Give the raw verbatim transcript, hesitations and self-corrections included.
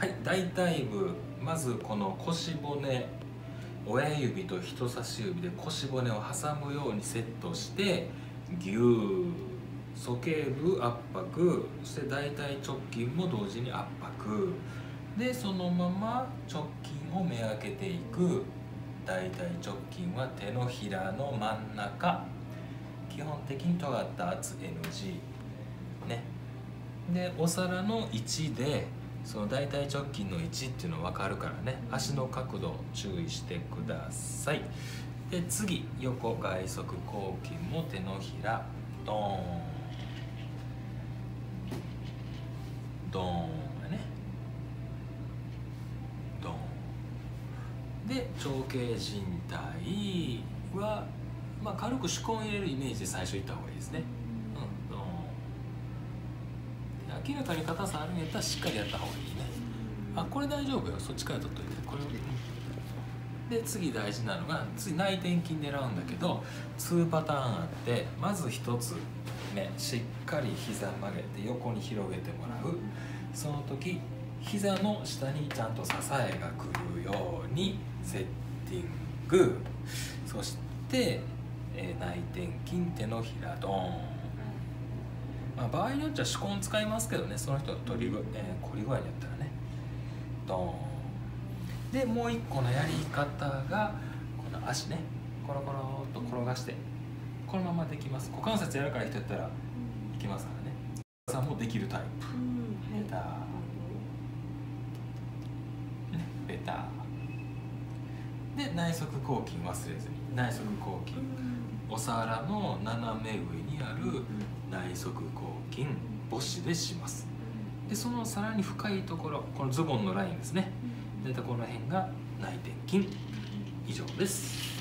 はい、大腿部、まずこの腰骨、親指と人差し指で腰骨を挟むようにセットしてぎゅー、鼠径部圧迫、そして大腿直筋も同時に圧迫で、そのまま直筋をめがけていく。大腿直筋は手のひらの真ん中、基本的に尖った圧 エヌジー ね。でお皿の位置でその大腿直筋の位置っていうの分かるからね、足の角度注意してください。で次、横外側後筋も手のひらドーンドーンがね、ドーンで長径靭帯は、まあ、軽く手根入れるイメージで最初いった方がいいですね。うん、ドーン。明らかに硬さあるんやったらしっかりやった方がいいね。あ、これ大丈夫よ、そっちから取っといて。これで次大事なのが、次内転筋狙うんだけどにパターンあって、まずひとつめ、しっかり膝曲げて横に広げてもらう。その時膝の下にちゃんと支えがくるようにセッティング。そして、えー、内転筋、手のひらドーン。まあ、場合によっちゃ手根使いますけどね、その人は取り具、えー、凝り具合によったらね、ドーン。でもう一個のやり方がこの足ね、コロコロっと転がしてこのままできます。股関節柔らかい人やったらいきますからね。さんもできるタイプ。ベター、ね、ベターで内側後筋忘れずに、内側後筋、お皿の斜め上にある内側後筋母子でします。でそのさらに深いところ、このズボンのラインですね、でこの辺が内転筋。以上です。